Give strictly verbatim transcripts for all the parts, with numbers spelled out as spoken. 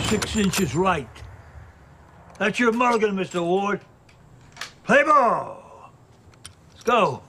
six inches right. That's your mulligan, Mister Ward. Play ball. Let's go.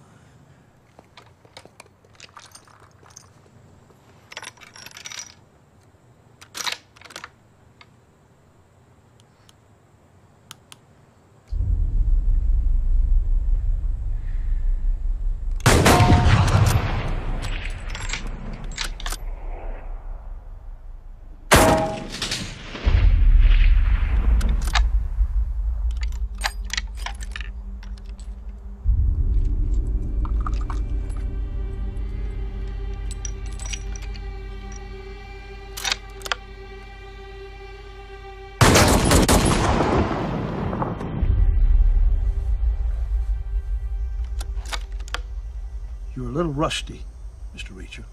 You're a little rusty, Mister Reacher.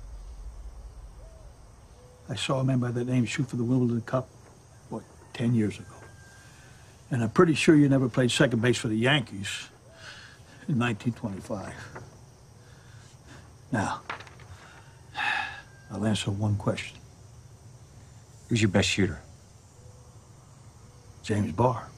I saw a man by that name shoot for the Wimbledon Cup, what, ten years ago. And I'm pretty sure you never played second base for the Yankees in nineteen twenty-five. Now, I'll answer one question. Who's your best shooter? James Barr.